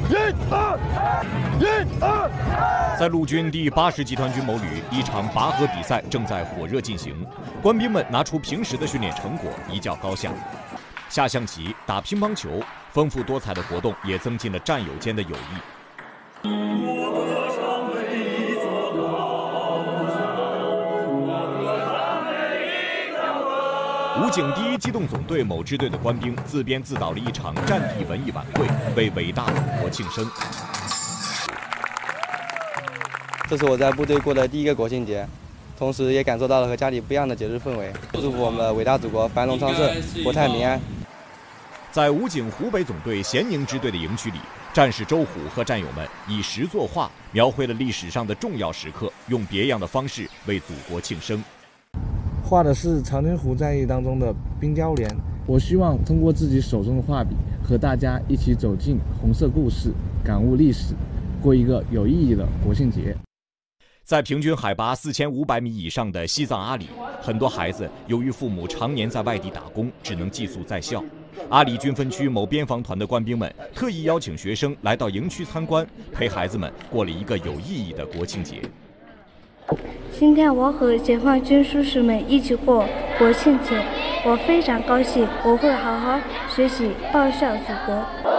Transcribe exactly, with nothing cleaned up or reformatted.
一二一二。 在陆军第八十集团军某旅，一场拔河比赛正在火热进行，官兵们拿出平时的训练成果，一较高下。下象棋、打乒乓球，丰富多彩的活动也增进了战友间的友谊。武警第一机动总队某支队的官兵自编自导了一场战地文艺晚会，为伟大祖国庆生。 这是我在部队过的第一个国庆节，同时也感受到了和家里不一样的节日氛围。祝福我们的伟大祖国繁荣昌盛，国泰民安。 在武警湖北总队咸宁支队的营区里，战士周虎和战友们以石作画，描绘了历史上的重要时刻，用别样的方式为祖国庆生。 画的是长津湖战役当中的冰雕连。 我希望通过自己手中的画笔，和大家一起走进红色故事，感悟历史，过一个有意义的国庆节。 在平均海拔四千五百米以上的西藏阿里，很多孩子由于父母常年在外地打工，只能寄宿在校。阿里军分区某边防团的官兵们特意邀请学生来到营区参观，陪孩子们过了一个有意义的国庆节。 今天我和解放军叔叔们一起过国庆节，我非常高兴，我会好好学习，报效祖国。